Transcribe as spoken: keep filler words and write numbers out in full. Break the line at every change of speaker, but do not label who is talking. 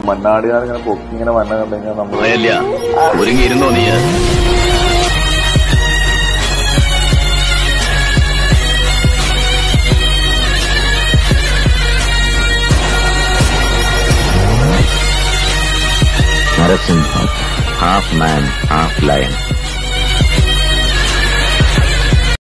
മണ്ണാടിയാറിങ്ങനെ പൊക്കി ഇങ്ങനെ വന്ന കണ്ടുകഴിഞ്ഞാൽ നമ്മൾ
ഒരുങ്ങിയിരുന്നോ നീ?
Narasimha, half man, half lion.